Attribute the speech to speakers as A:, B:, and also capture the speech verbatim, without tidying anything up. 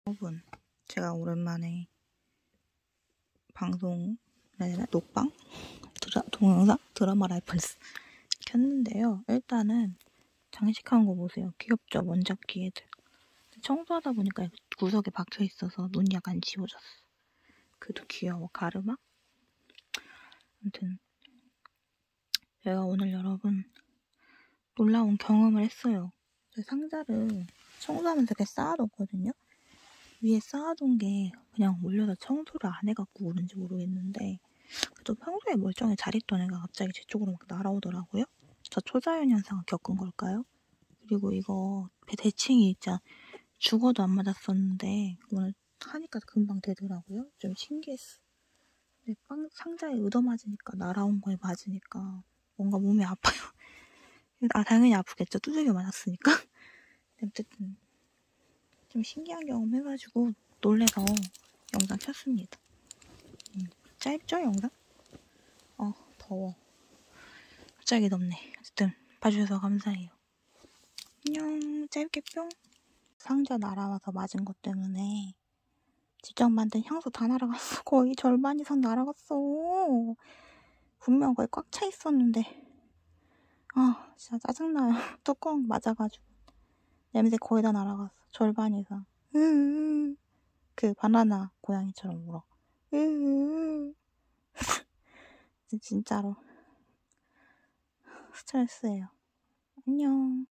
A: 여러분, 제가 오랜만에 방송, 아니라 녹방? 드라, 동영상? 드라마 라이플스 켰는데요. 일단은 장식한 거 보세요. 귀엽죠? 원작기 애들. 청소하다 보니까 구석에 박혀 있어서 눈이 약간 지워졌어. 그래도 귀여워. 가르마? 아무튼 제가 오늘 여러분 놀라운 경험을 했어요. 제 상자를 청소하면서 이렇게 쌓아뒀거든요. 위에 쌓아둔 게 그냥 올려서 청소를 안 해갖고 그런지 모르겠는데 그래도 평소에 멀쩡히 잘 있던 애가 갑자기 제 쪽으로 막 날아오더라고요. 저 초자연 현상을 겪은 걸까요? 그리고 이거 대칭이 진짜 죽어도 안 맞았었는데 오늘 하니까 금방 되더라고요. 좀 신기했어. 근데 빵, 상자에 얻어맞으니까 날아온 거에 맞으니까 뭔가 몸이 아파요. 아 당연히 아프겠죠. 두들겨 맞았으니까. 어쨌든 좀 신기한 경험 해가지고 놀래서 영상 켰습니다. 음, 짧죠 영상? 어 더워. 갑자기 덥네. 어쨌든 봐주셔서 감사해요. 안녕. 짧게 뿅. 상자 날아와서 맞은 것 때문에 직접 만든 향수 다 날아갔어. 거의 절반 이상 날아갔어. 분명 거의 꽉 차 있었는데 아 진짜 짜증나요. 뚜껑 맞아가지고 냄새 거의 다 날아갔어. 절반 이상. 으으으. 그 바나나 고양이처럼 울어. 으으으. 진짜로 스트레스예요. 안녕.